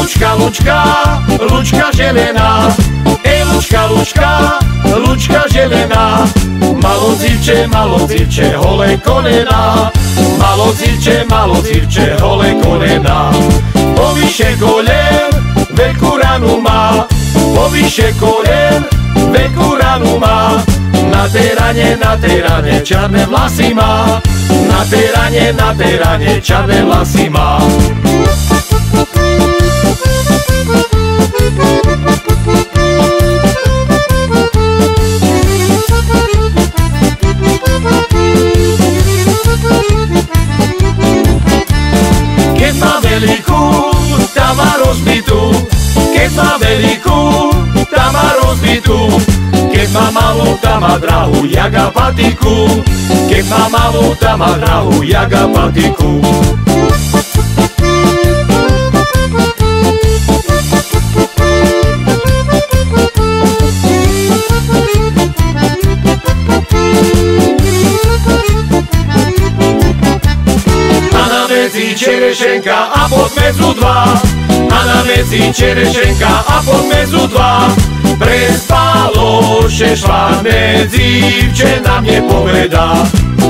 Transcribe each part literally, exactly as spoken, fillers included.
Lučka, Lučka, Lučka želená, ej Lučka, Lučka, Lučka želená. Malo dzivče, malo dzivče, holé kolena, malo dzivče, malo dzivče, holé kolena. Povyše kolen, veľkú ranu má, povyše kolen, veľkú ranu má. Na tej rane, na tej rane, čarné vlasy má, na tej rane, na tej rane, čarné vlasy má. Keď má veľkú, tá má rozbitú, keď má veľkú, tá má rozbitú. Keď má malú, tá má drahú, jak apatiku, keď má malú, tá má drahú, jak apatiku. A na medzi čerešenka a pod medzu dva, a na medzi čerešenka a pod medzu dva. Prespalo še švárne dzivče, na mne povedá.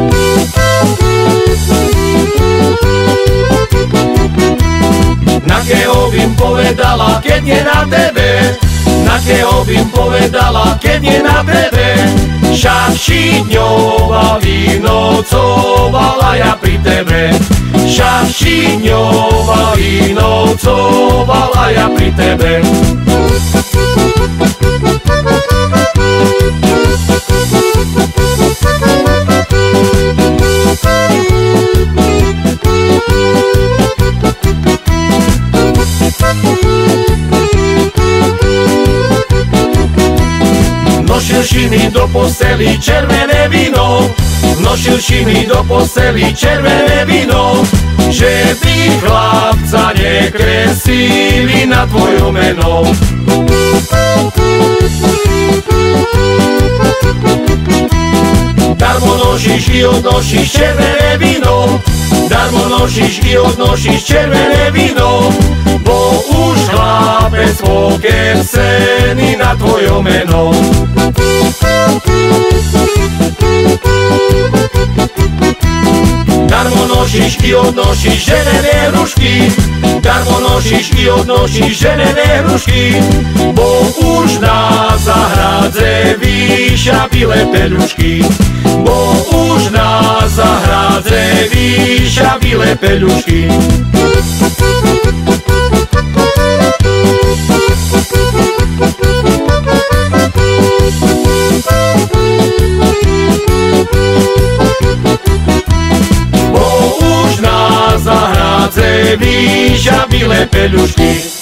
Na keho bym povedala, keď nie na tebe, na keho bym povedala, keď nie na tebe. Však šídňová vynocovala ja pri tebe, však šídňová vynocovala ja pri tebe. Nošil si mi do posteli červené víno, nošil si mi do posteli červené víno, že by chlapca nekresili na tvoje meno. Darmo nošíš i odnošíš červené víno, darmo nošíš i odnošíš červené víno, bo už chlapec pokersený na tvoje meno. Darmo nošíš i odnošíš želené hrušky, darmo nošíš i odnošíš želené hrušky, bo už na zahradze výša bílé peľušky, bo už na zahradze výša bílé peľušky. Bo už na zahradze výša bílé peľušky.